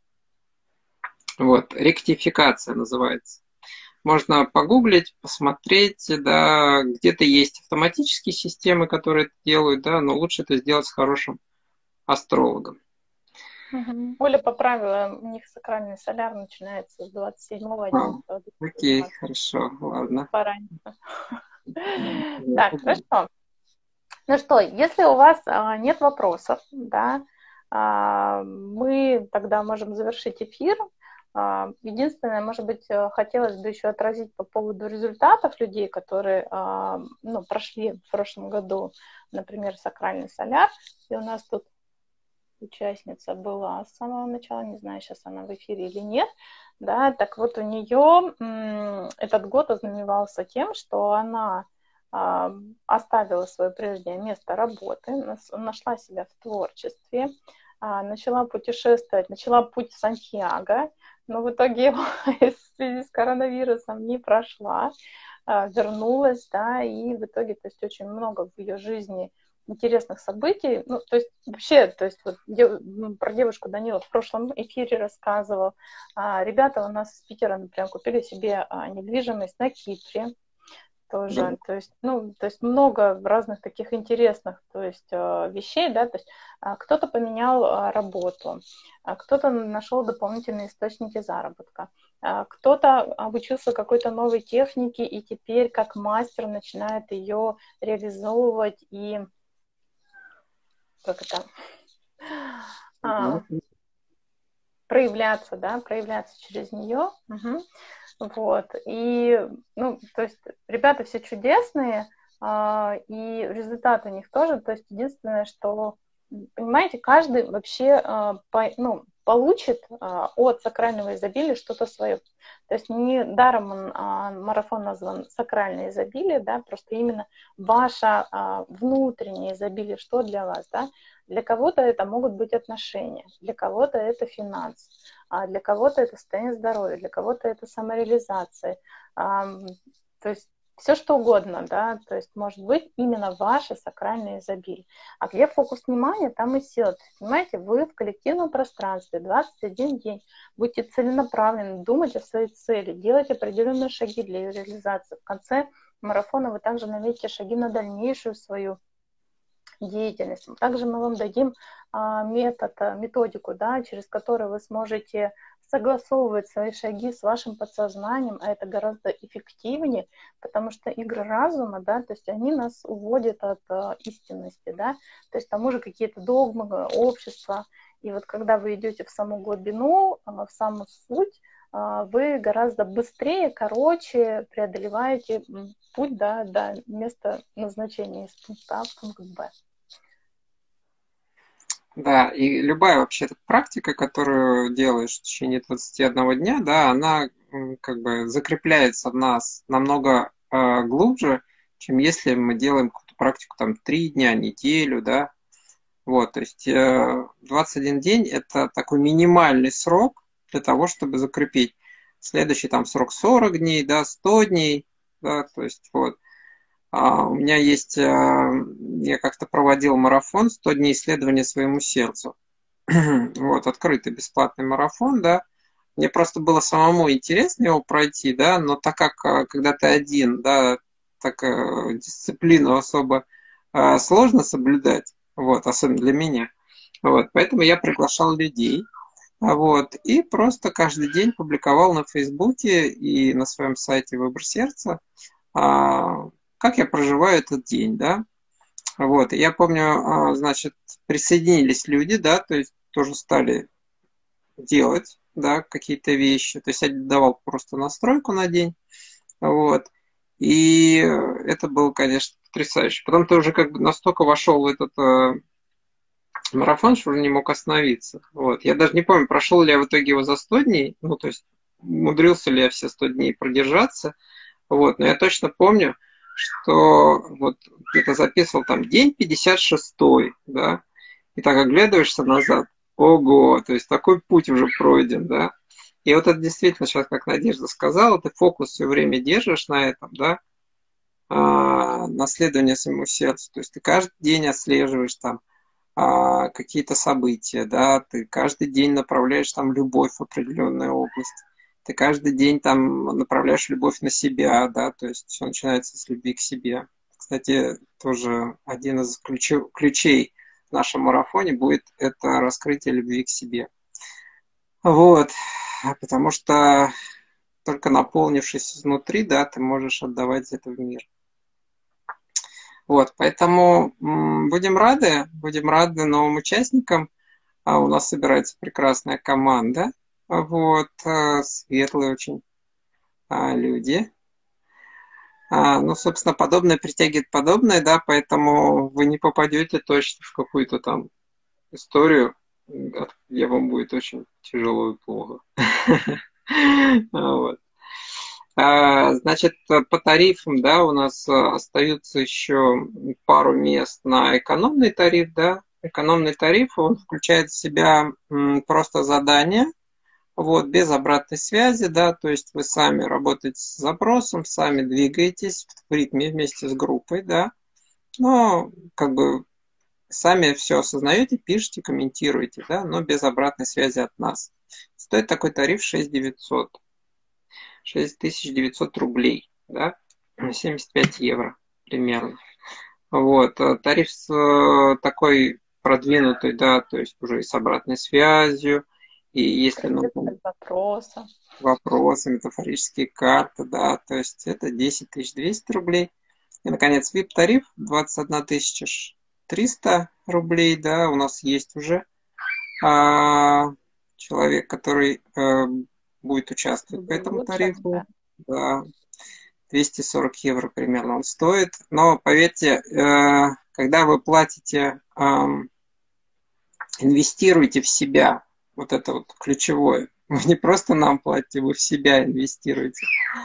Вот, ректификация называется. Можно погуглить, посмотреть, да, где-то есть автоматические системы, которые это делают, да, но лучше это сделать с хорошим астрологом. Мгм. Оля поправила, у них сакральный соляр начинается с двадцать седьмого А, одиннадцатого окей, хорошо, ладно. пораньше. Я Так, подумаю. хорошо. Ну что, если у вас а, нет вопросов, да, а, мы тогда можем завершить эфир. А, единственное, может быть, э, хотелось бы еще отразить по поводу результатов людей, которые а, ну, прошли в прошлом году, например, сакральный соляр. И у нас тут участница была с самого начала, не знаю, сейчас она в эфире или нет, да, так вот у нее м, этот год ознаменовался тем, что она а, оставила свое прежнее место работы, нас- нашла себя в творчестве, а, начала путешествовать, начала путь Сантьяго, но в итоге в связи с коронавирусом не прошла, а, вернулась, да, и в итоге, то есть очень много в ее жизни интересных событий. Ну, то есть вообще, то есть вот дев, ну, про девушку Данила в прошлом эфире рассказывал. А, ребята у нас из Питера, например, купили себе а, недвижимость на Кипре Да. тоже. То есть, ну, то есть много разных таких интересных, то есть э, вещей, да, то есть а, кто-то поменял а, работу, а кто-то нашел дополнительные источники заработка, а, кто-то обучился какой-то новой технике и теперь как мастер начинает ее реализовывать и как это, а, проявляться, да, проявляться через нее. Угу. Вот. И, ну, то есть ребята все чудесные, а, и результат у них тоже. То есть единственное, что, понимаете, каждый вообще а, по, ну, получит а, от сакрального изобилия что-то свое. То есть не даром он, а, марафон назван «Сакральное изобилие», да, просто именно ваше а, внутреннее изобилие, что для вас, да. Для кого-то это могут быть отношения, для кого-то это финансы, а для кого-то это состояние здоровья, для кого-то это самореализация. А, то есть все что угодно, да, то есть может быть именно ваше сакральное изобилие. А где фокус внимания, там и сила. То есть, понимаете, вы в коллективном пространстве двадцать один день будьте целенаправленны, думать о своей цели, делать определенные шаги для ее реализации. В конце марафона вы также наметите шаги на дальнейшую свою деятельность. Также мы вам дадим а, метод, методику, да, через которую вы сможете согласовывать свои шаги с вашим подсознанием, а это гораздо эффективнее, потому что игры разума, да, то есть они нас уводят от а, истинности, да, то есть там уже какие-то догмы, общества, и вот когда вы идете в саму глубину, а, в саму суть, а, вы гораздо быстрее, короче преодолеваете путь, да, до места назначения из пункта А в пункт Б. Да, и любая вообще практика, которую делаешь в течение двадцати одного дня, да, она м, как бы закрепляется в нас намного э, глубже, чем если мы делаем какую-то практику там три дня, неделю, да. Вот, то есть э, двадцать один день – это такой минимальный срок для того, чтобы закрепить. Следующий там срок сорок дней, да, сто дней, да, то есть вот. А, у меня есть, э, я как-то проводил марафон сто дней исследования своему сердцу. Вот, открытый бесплатный марафон, да. Мне просто было самому интересно его пройти, да, но так как, э, когда ты один, да, так э, дисциплину особо э, сложно соблюдать, вот, особенно для меня. Вот, поэтому я приглашал людей, а вот, и просто каждый день публиковал на Фейсбуке и на своем сайте «Выбор сердца», а, как я проживаю этот день, да. Вот, и я помню, а, значит, присоединились люди, да, то есть тоже стали делать, да, какие-то вещи. То есть я давал просто настройку на день, вот. И это было, конечно, потрясающе. Потом ты уже как бы настолько вошел в этот э, марафон, что уже не мог остановиться. Вот. Я даже не помню, прошел ли я в итоге его за сто дней, ну, то есть умудрился ли я все сто дней продержаться. Вот. Но я точно помню, что вот где-то записывал там день пятьдесят шестой, да, и так оглядываешься назад, ого, то есть такой путь уже пройден, да. И вот это действительно, сейчас, как Надежда сказала, ты фокус все время держишь на этом, да, а, на следование своему сердцу. То есть ты каждый день отслеживаешь там а, какие-то события, да, ты каждый день направляешь там любовь в определенную область. Ты каждый день там направляешь любовь на себя, да, то есть все начинается с любви к себе. Кстати, тоже один из ключей, ключей в нашем марафоне будет это раскрытие любви к себе. Вот, потому что только наполнившись изнутри, да, ты можешь отдавать это в мир. Вот, поэтому м, будем рады, будем рады новым участникам. А у нас собирается прекрасная команда, вот, э, светлые очень а, люди. А, ну, собственно, подобное притягивает подобное, да, поэтому вы не попадете точно в какую-то там историю, где вам будет очень тяжело и плохо. Вот. А, Значит, по тарифам, да, у нас а, остаются еще пару мест на экономный тариф, да. Экономный тариф, он включает в себя м, просто задания, вот, без обратной связи, да, то есть вы сами работаете с запросом, сами двигаетесь в ритме вместе с группой, да, но как бы сами все осознаете, пишете, комментируете, да, но без обратной связи от нас. Стоит такой тариф шесть тысяч девятьсот. шесть тысяч девятьсот рублей, да, семьдесят пять евро примерно. Вот, тариф такой продвинутый, да, то есть уже и с обратной связью, и если нужно вопросы. вопросы, метафорические карты, да, то есть это десять тысяч двести рублей. И, наконец, ви ай пи-тариф двадцать одна тысяча триста рублей, да, у нас есть уже а, человек, который а, будет участвовать по этому тарифу, да, двести сорок евро примерно он стоит, но поверьте, э, когда вы платите, э, инвестируете в себя, вот это вот ключевое, вы не просто нам платите, вы в себя инвестируете,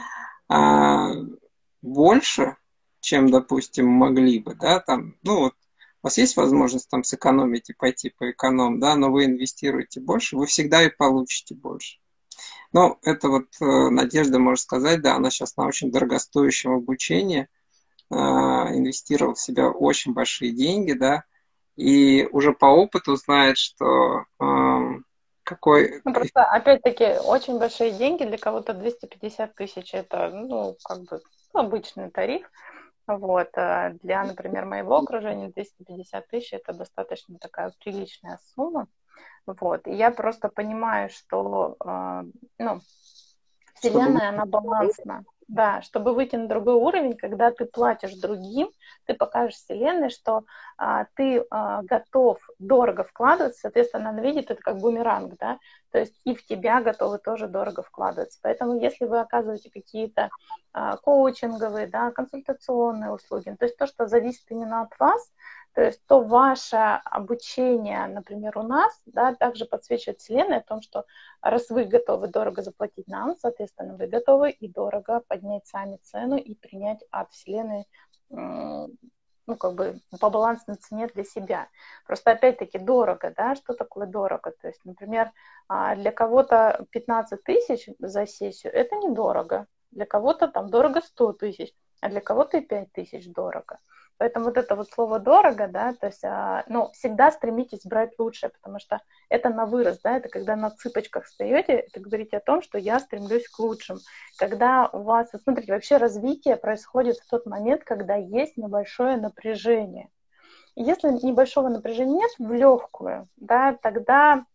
а больше, чем, допустим, могли бы, да, там, ну вот, у вас есть возможность там сэкономить и пойти по эконом, да, но вы инвестируете больше, вы всегда и получите больше. Ну, это вот э, Надежда может сказать, да, она сейчас на очень дорогостоящем обучении, э, инвестировала в себя очень большие деньги, да, и уже по опыту знает, что э, какой... Ну, просто, опять-таки, очень большие деньги, для кого-то двести пятьдесят тысяч, это, ну, как бы, обычный тариф. Вот. А для, например, моего окружения двести пятьдесят тысяч – это достаточно такая приличная сумма. Вот. И я просто понимаю, что, э, ну, Вселенная, она балансна. Да, чтобы выйти на другой уровень, когда ты платишь другим, ты покажешь Вселенной, что а, ты а, готов дорого вкладываться, соответственно, она видит это как бумеранг, да, то есть и в тебя готовы тоже дорого вкладываться. Поэтому если вы оказываете какие-то а, коучинговые, да, консультационные услуги, то есть то, что зависит именно от вас, то есть то ваше обучение, например, у нас, да, также подсвечивает Вселенная о том, что раз вы готовы дорого заплатить нам, соответственно, вы готовы и дорого поднять сами цену и принять от Вселенной, ну, как бы по балансной цене для себя. Просто опять-таки дорого, да, что такое дорого? То есть, например, для кого-то пятнадцать тысяч за сессию – это недорого, для кого-то там дорого сто тысяч, а для кого-то и пять тысяч дорого. Поэтому вот это вот слово «дорого», да, то есть, ну, всегда стремитесь брать лучшее, потому что это на вырост, да, это когда на цыпочках встаете, это говорите о том, что я стремлюсь к лучшим. Когда у вас, смотрите, вообще развитие происходит в тот момент, когда есть небольшое напряжение. И если небольшого напряжения нет, в легкую, да, тогда,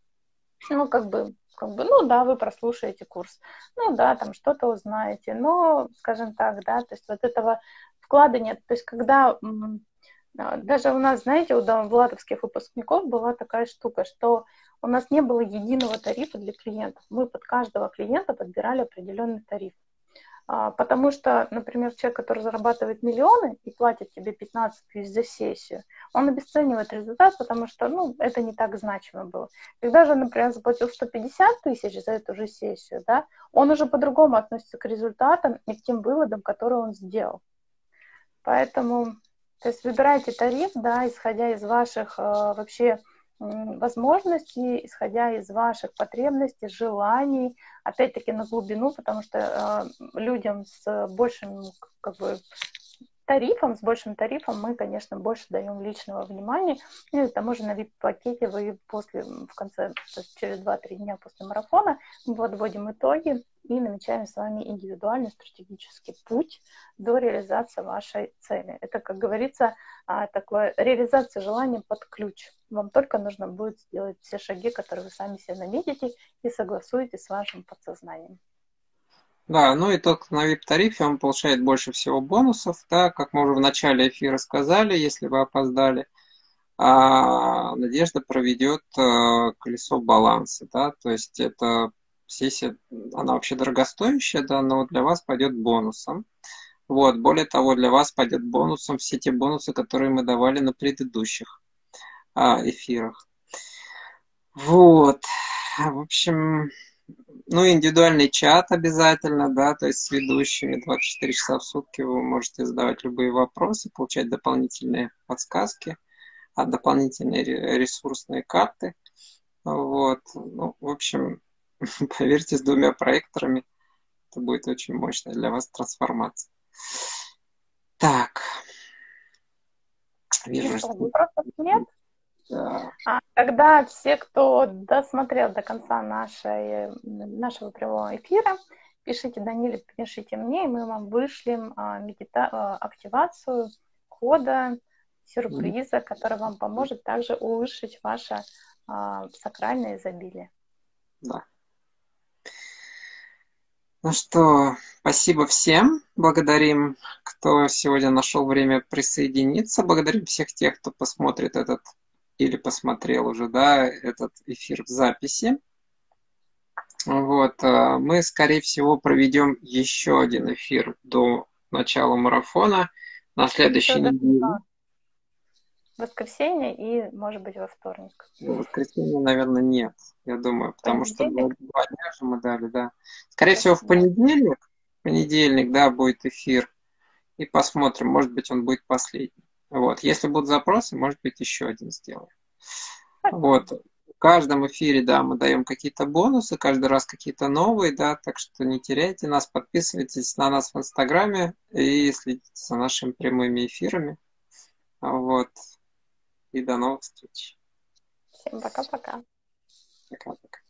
ну, как бы, как бы, ну, да, вы прослушаете курс, ну, да, там что-то узнаете, но, скажем так, да, то есть вот этого вклада нет. То есть когда даже у нас, знаете, у владовских выпускников была такая штука, что у нас не было единого тарифа для клиентов. Мы под каждого клиента подбирали определенный тариф. Потому что, например, человек, который зарабатывает миллионы и платит тебе пятнадцать тысяч за сессию, он обесценивает результат, потому что, ну, это не так значимо было. Когда же, например, заплатил сто пятьдесят тысяч за эту же сессию, да, он уже по-другому относится к результатам и к тем выводам, которые он сделал. Поэтому, то есть выбирайте тариф, да, исходя из ваших э, вообще возможностей, исходя из ваших потребностей, желаний, опять-таки на глубину, потому что э, людям с большим, как бы, тарифом, с большим тарифом мы, конечно, больше даем личного внимания. И к тому же на ви ай пи-пакете вы после, в конце, то есть через два-три дня после марафона мы подводим итоги и намечаем с вами индивидуальный стратегический путь до реализации вашей цели. Это, как говорится, такое реализация желания под ключ. Вам только нужно будет сделать все шаги, которые вы сами себе навидите и согласуете с вашим подсознанием. Да, ну и тот, кто на ви ай пи-тарифе, он получает больше всего бонусов, да, как мы уже в начале эфира сказали, если вы опоздали, а Надежда проведет э, колесо баланса, да, то есть это сессия, она вообще дорогостоящая, да, но для вас пойдет бонусом. Вот, более того, для вас пойдет бонусом все те бонусы, которые мы давали на предыдущих а, эфирах. Вот, в общем... Ну, индивидуальный чат обязательно, да, то есть с ведущими двадцать четыре часа в сутки вы можете задавать любые вопросы, получать дополнительные подсказки, а дополнительные ресурсные карты. Вот, ну, в общем, поверьте, с двумя проекторами это будет очень мощная для вас трансформация. Так, вижу, что... Вопросов нет? Да. А, тогда все, кто досмотрел до конца нашей, нашего прямого эфира, пишите Даниле, пишите мне, и мы вам вышлем а, медита- а, активацию кода, сюрприза, который вам поможет также улучшить ваше а, сакральное изобилие. Да. Ну что, спасибо всем. Благодарим, кто сегодня нашел время присоединиться. Благодарим всех тех, кто посмотрит этот или посмотрел уже, да, этот эфир в записи. Вот, мы, скорее всего, проведем еще один эфир до начала марафона на следующей неделе. В воскресенье и, может быть, во вторник. В воскресенье, наверное, нет, я думаю, потому что два, два дня же мы дали, да. Скорее всего, в понедельник, в понедельник, да, будет эфир. И посмотрим, может быть, он будет последний. Вот. Если будут запросы, может быть, еще один сделаем. Вот. В каждом эфире, да, мы даем какие-то бонусы, каждый раз какие-то новые, да, так что не теряйте нас, подписывайтесь на нас в Инстаграме и следите за нашими прямыми эфирами. Вот. И до новых встреч. Всем пока-пока. Пока-пока.